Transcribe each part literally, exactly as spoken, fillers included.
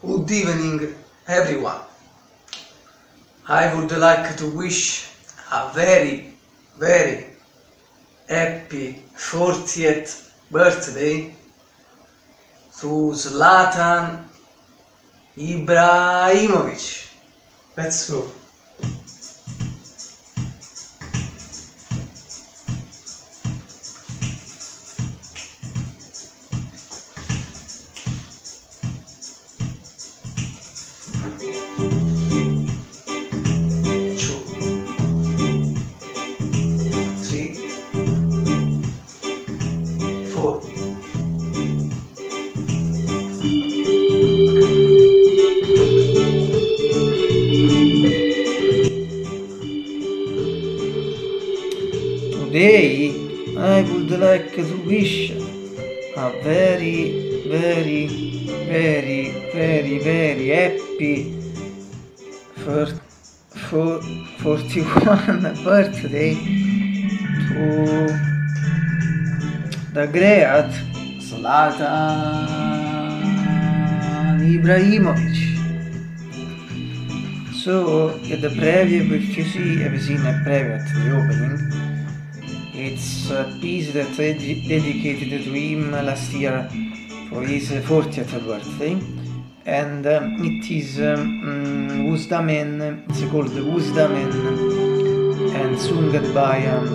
Good evening, everyone. I would like to wish a very, very happy fortieth birthday to Zlatan Ibrahimovic. Let's go. Today I would like to wish a very, very, very, very, very happy for, for forty-one birthday to the great Zlatan Ibrahimovic. So at the preview, if you see, have seen a preview at the opening. It's a piece that I dedicated to him last year for his fortieth birthday, and um, it is um, Who's the Man, it's called Who's the Man, and sung by um,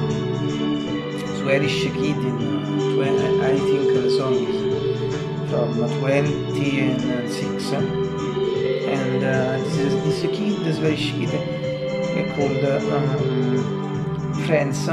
Swedish Kid in, uh, I think the song is from twenty and six, and uh, this, this kid, this Swedish Kid, uh, called uh, um, Friends.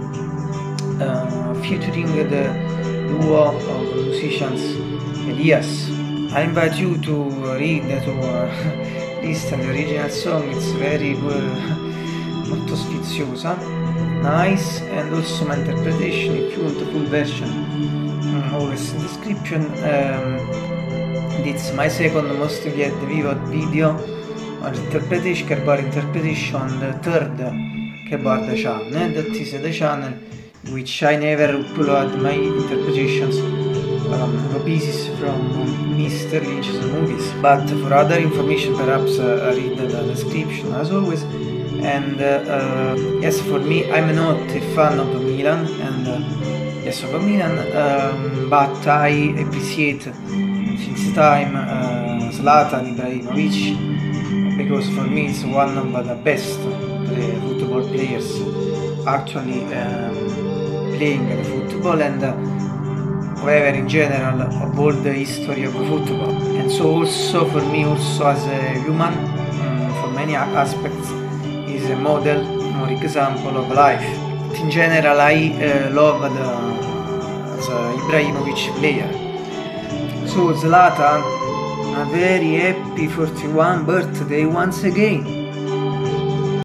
Uh, featuring the duo of musicians Elias. I invite you to read, to uh, listen the original song. It's very good, molto sfiziosa, nice, and also my interpretation. If you want the full version, um, always in description. Um, it's my second most viewed video on interpretation, Kerbar interpretation, the third Kerbar the channel. That is the channel which I never upload my interpretations um, pieces from Mister Lynch's movies. But for other information, perhaps uh, read the description as always. And uh, uh, yes, for me, I'm not a fan of Milan, and uh, yes, of Milan, um, but I appreciate since time uh, Zlatan Ibrahimovic, because for me it's one of the best play, football players actually. Um, playing the football, and uh, however in general of all the history of football. And so also for me, also as a human, um, for many aspects, is a model or example of life. But in general I uh, love the as a Ibrahimovic player. So Zlatan, a very happy forty-one birthday once again.